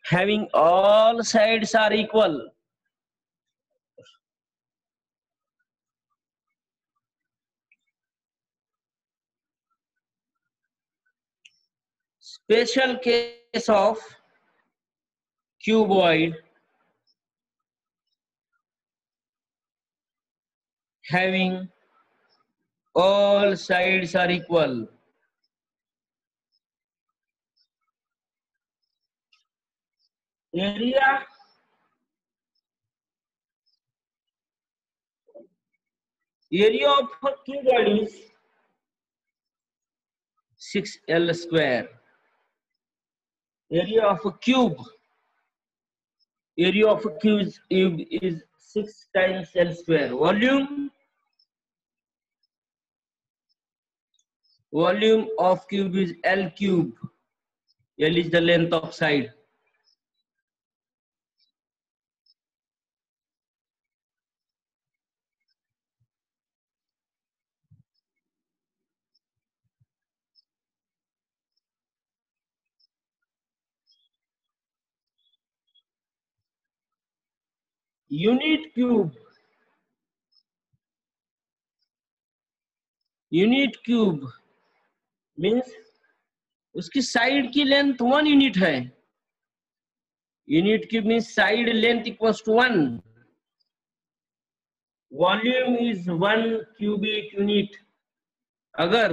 having all sides are equal. Special case of cuboid having all sides are equal. Area of a cuboid is 6L square. Area of a cube is 6 times L square. Volume of cube is L cube. L is the length of side. Unit cube means उसकी side की length 1 unit है. Unit cube means side length equals to 1. Volume is 1 cubic unit. अगर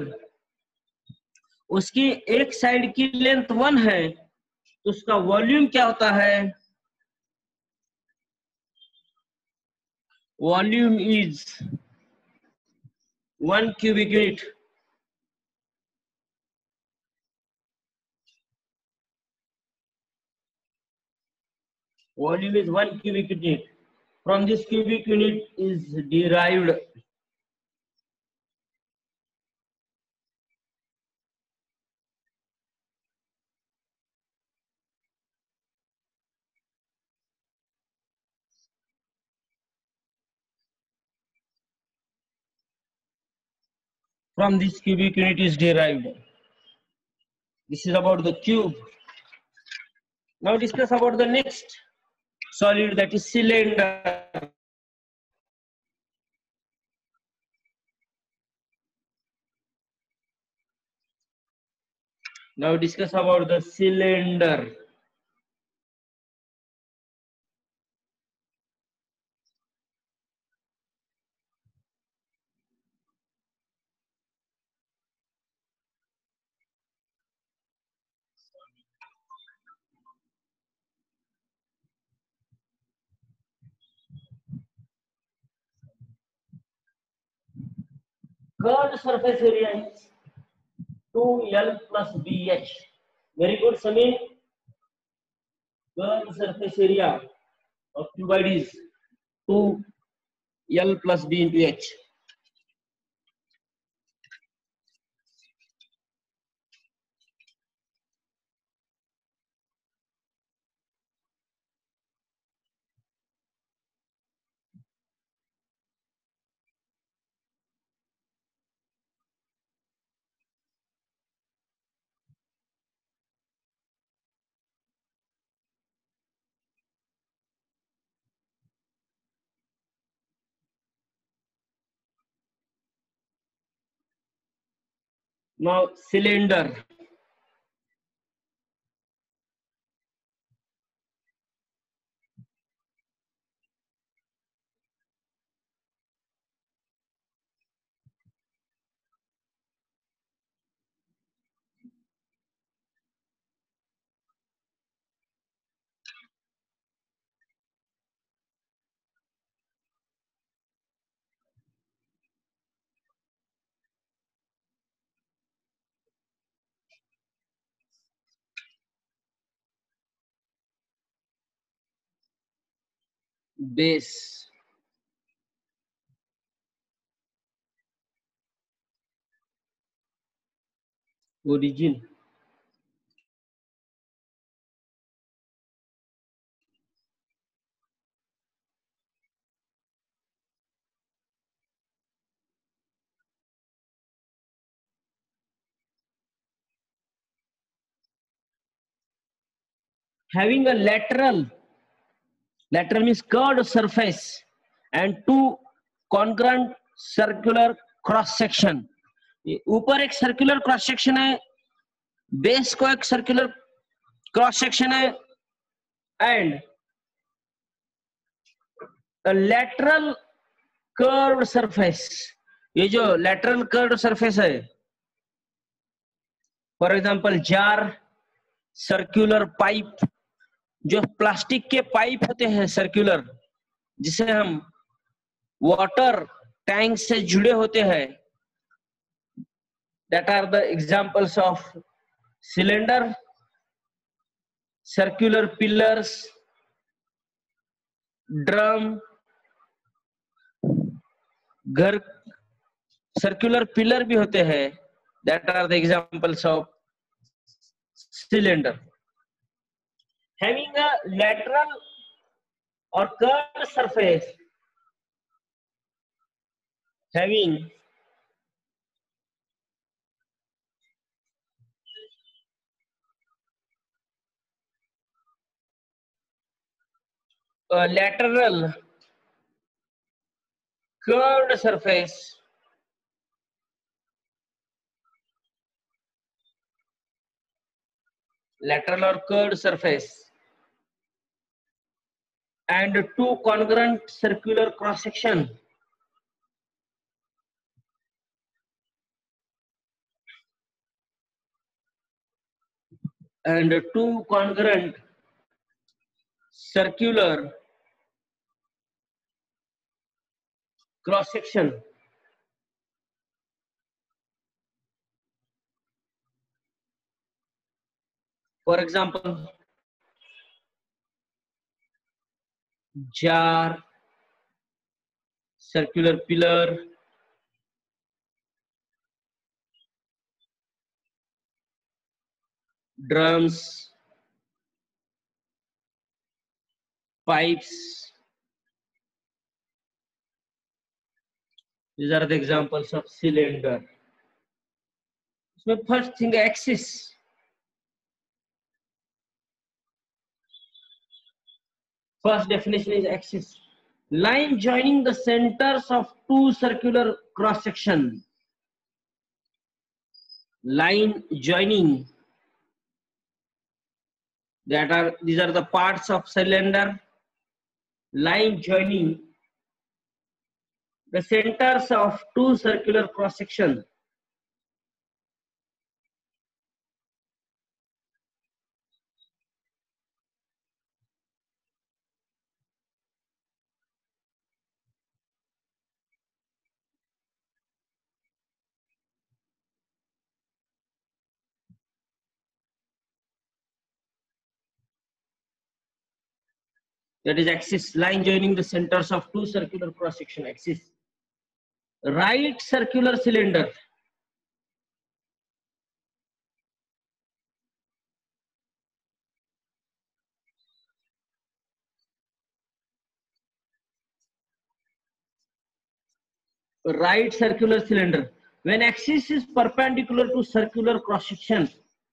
उसकी एक side की length 1 है तो उसका वॉल्यूम क्या होता है? Volume is 1 cubic unit. Volume is 1 cubic unit. From this cubic unit is derived This is about the cube. Now discuss about the next solid, that is cylinder. Now discuss about the cylinder. Curved surface area is 2L plus BH. Very good, Samir. Curved surface area of cuboid is 2L plus B into H. Now cylinder. Base. Origin. having a lateral means curved surface and two congruent circular cross section. ऊपर एक circular cross section है, base को एक circular cross section है, and lateral curved surface. ये जो lateral curved surface है, for example jar, circular pipe, जो प्लास्टिक के पाइप होते हैं सर्कुलर, जिसे हम वाटर टैंक से जुड़े होते हैं, that are the examples of cylinder, circular pillars, drum. घर सर्कुलर पिलर भी होते हैं, that are the examples of cylinder. Having a lateral or curved surface, having a lateral curved surface, lateral or curved surface, and two congruent circular cross section, and two congruent circular cross section. For example, jar, circular pillar, drums, pipes. These are the examples of cylinder. So first thing, axis. First definition is axis. Line joining the centers of two circular cross section. Line joining. These are the parts of cylinder. Line joining the centers of two circular cross section. That is axis, line joining the centers of two circular cross section, axis. Right circular cylinder. Right circular cylinder. When axis is perpendicular to circular cross section,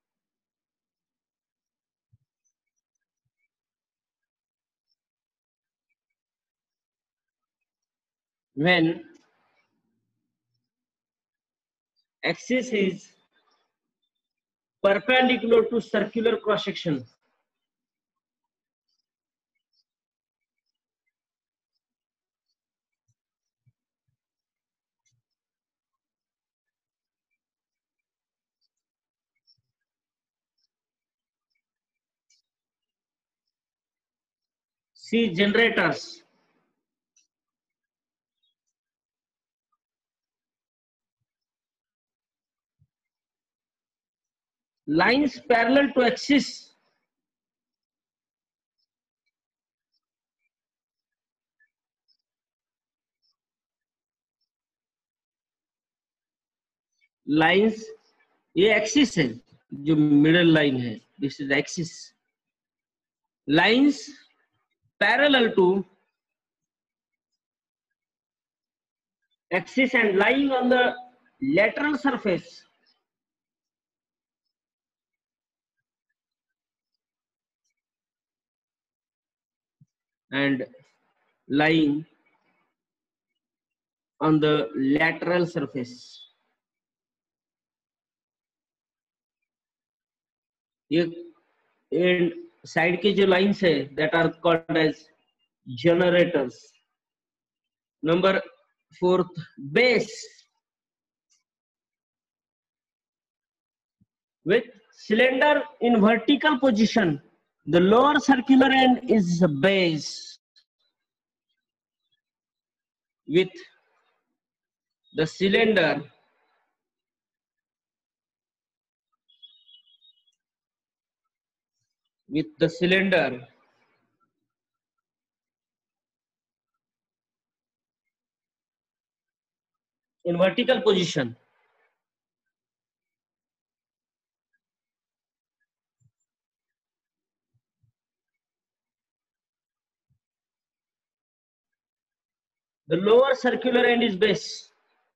when axis is perpendicular to circular cross section, see generators. Lines parallel to axis. Lines, ये axis है, जो middle line है, this is axis. Lines parallel to axis and lying on the lateral surface. and lying on the lateral surface. And side के जो lines है that are called as generators. Number 4th, base with cylinder in vertical position. The lower circular end is the base with the cylinder in vertical position. The lower circular end is base.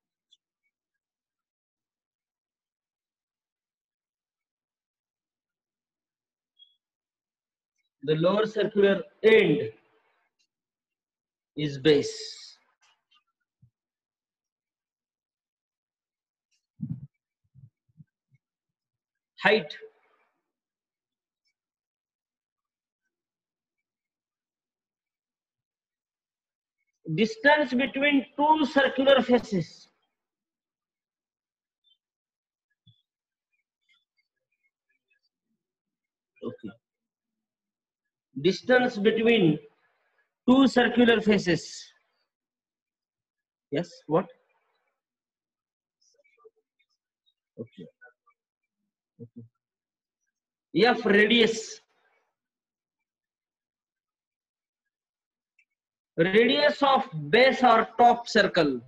The lower circular end is base. Height. Distance between two circular faces. Okay. Distance between two circular faces. Yes, what? Okay. F, radius. Radius of base or top circle.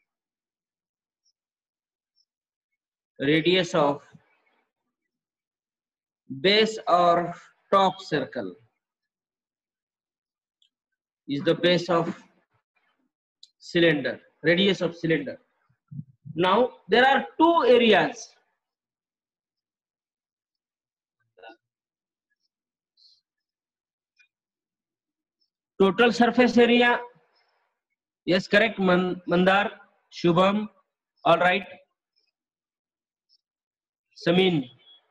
Radius of base or top circle is the base of cylinder, radius of cylinder. Now there are two areas. Total surface area. Yes, correct. Mandar, Shubham. All right. Samin.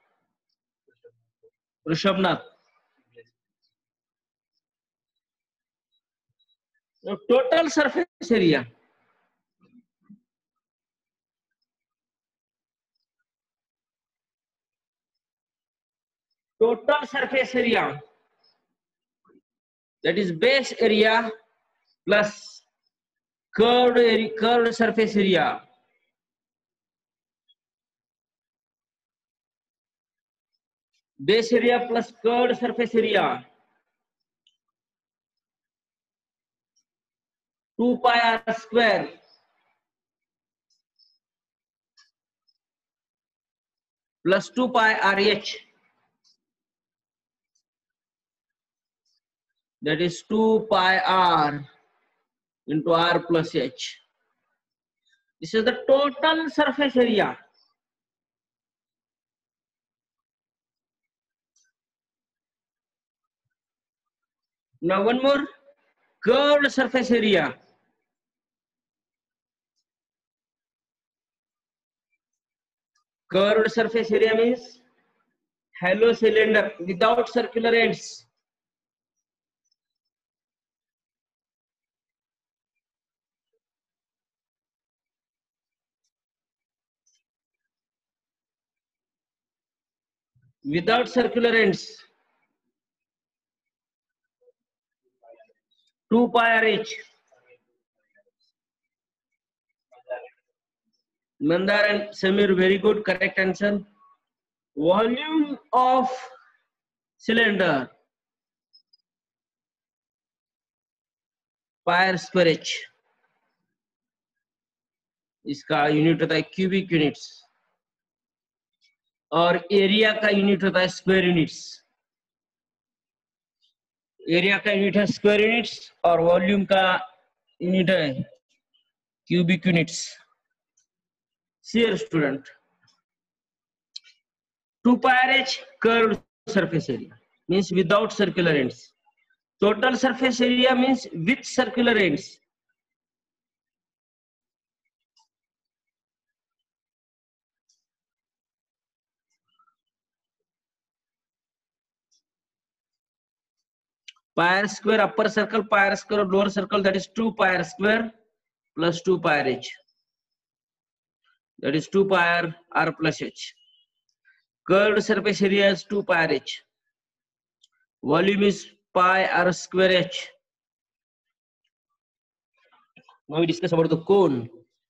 Rishabnath. Now, total surface area. Total surface area. That is base area plus curved surface area. Base area plus curved surface area. 2 pi r square plus 2 pi RH. That is 2 pi r into r plus h. This is the total surface area. Now one more, curved surface area. Curved surface area means hollow cylinder without circular ends. Without circular ends. 2 pi RH. Mandar and Samir, very good, correct answer. Volume of cylinder, pi r square h. इसका unit होता है cubic units और area का unit होता है square units. Area का unit है square units और वॉल्यूम का यूनिट है cubic units. Dear student, 2 pi r h curved surface area means without circular ends. Total surface area means with circular ends. Pi r square upper circle, pi r square lower circle, that is 2 pi r square plus 2 pi r h. That is 2 pi r plus h. Curved surface area is 2 pi r h. Volume is pi r square h. Now we discuss about the cone.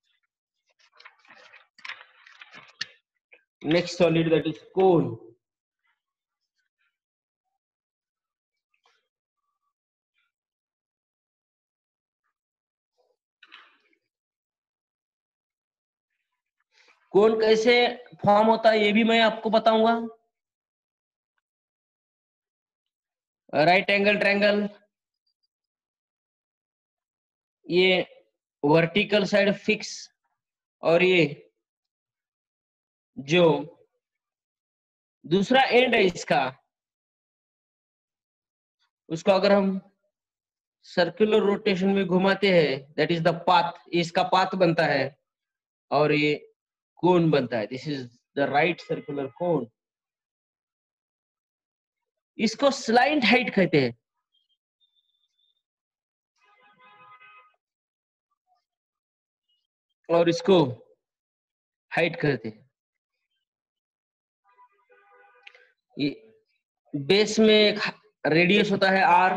Next solid, that is cone. Cone कैसे form होता है ये भी मैं आपको बताऊंगा. Right angle triangle, ये vertical side fix, और ये जो दूसरा एंड है इसका, उसको अगर हम सर्कुलर रोटेशन में घुमाते हैं, दैट इज द पाथ, इसका पाथ बनता है और ये कोन बनता है. This is the right circular cone. इसको स्लाइंट हाइट कहते हैं. और इसको हाइट कहते हैं. ये बेस में एक रेडियस होता है R,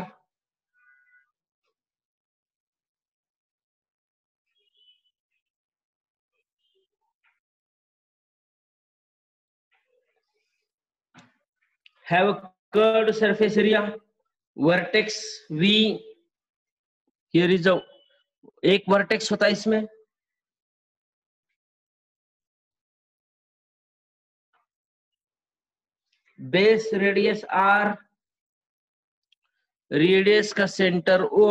have a curved surface area, vertex v. Here is a एक वर्टेक्स होता है इसमें, बेस रेडियस आर, रेडियस का centre O,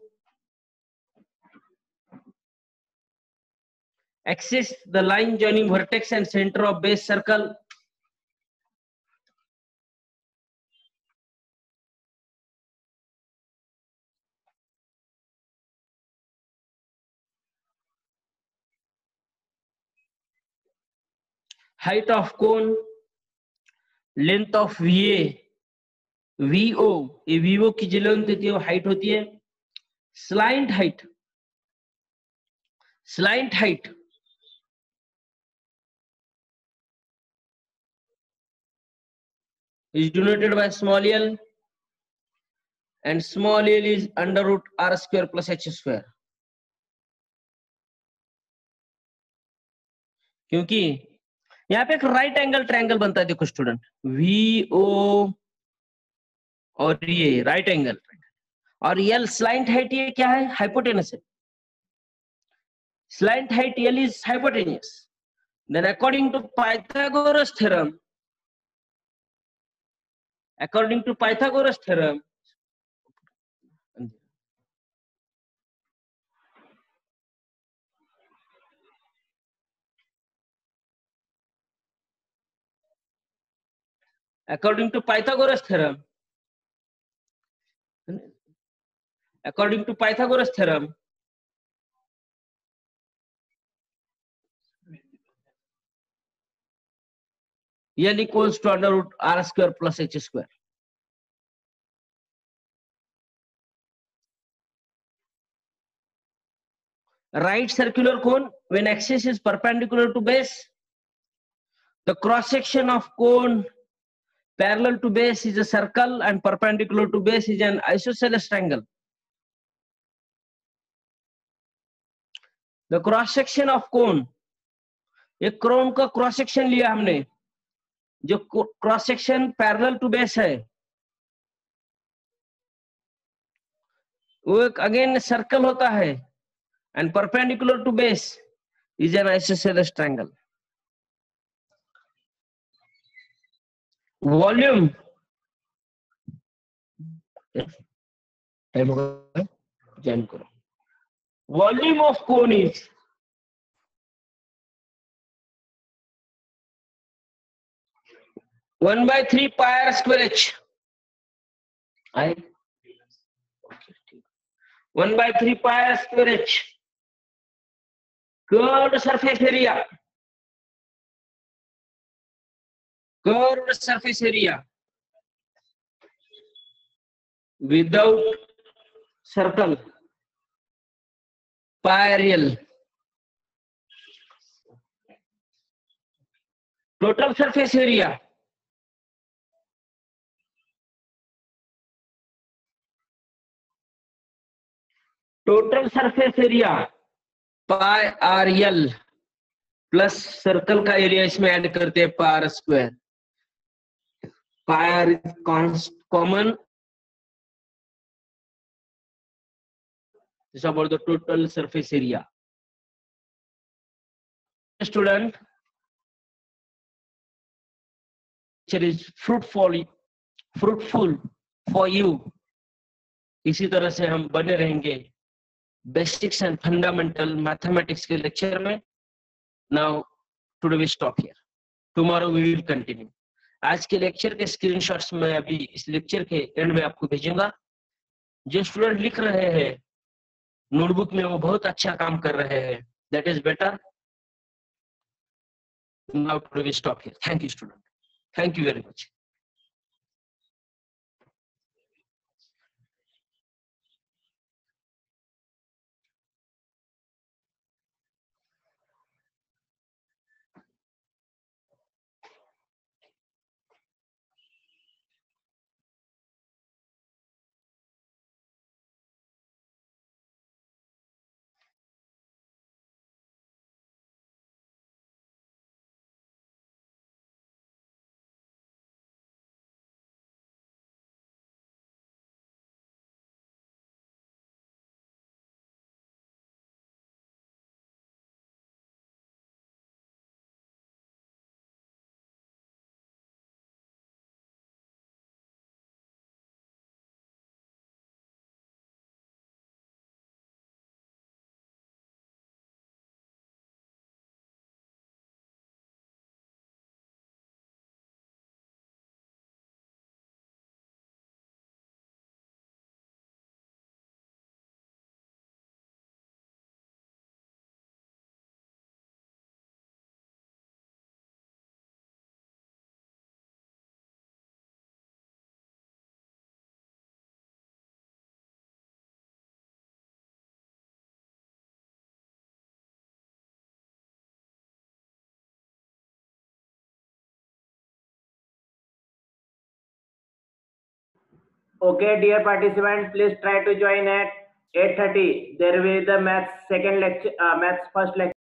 axis the line joining vertex and centre of base circle. Height of cone, length of VA, VO, ये VO की जो length होती है वो हाइट होती है. Slant height, slant height is denoted by small l, and small l is under root r square plus h square. क्योंकि यहाँ पे एक राइट एंगल ट्रायंगल बनता है, देखो स्टूडेंट, वी ओ और ये राइट एंगल, और यल स्लाइंट हाइट, ये क्या है, हाइपोटेनस है. Slant height L is hypotenuse. Then according to Pythagoras theorem, according to Pythagoras theorem, according to Pythagoras theorem, according to Pythagoras theorem, L equals to under root r square plus h square. Right circular cone, when axis is perpendicular to base, the cross section of cone parallel to base is a circle and perpendicular to base is an isosceles triangle. The cross section of cone, एक कोन का cross section लिया हमने, जो cross section parallel to base है, वो एक again circle होता है, and perpendicular to base is an isosceles triangle. Volume, volume of cone is 1/3 pi r square h. 1/3 pi r square h. Curved surface area. Curved surface area without circle. Pi real. Total surface area. Total surface area pi r l plus circle का area इसमें add करते हैं pi r square. Pi r is common. This is about the total surface area. Student, it is fruitful for you. इसी तरह से हम बने रहेंगे बेसिक्स एंड फंडामेंटल मैथमेटिक्स के लेक्चर में. Now today we stop here, tomorrow we will continue. आज के लेक्चर के स्क्रीनशॉट्स मैं अभी इस लेक्चर के एंड में आपको भेजूंगा. जो स्टूडेंट लिख रहे हैं नोटबुक में वो बहुत अच्छा काम कर रहे हैं. That is better. Now today we stop here. Thank you student. Thank you very much. Okay, dear participant, please try to join at 8:30. There will be the maths second lecture, maths first lecture.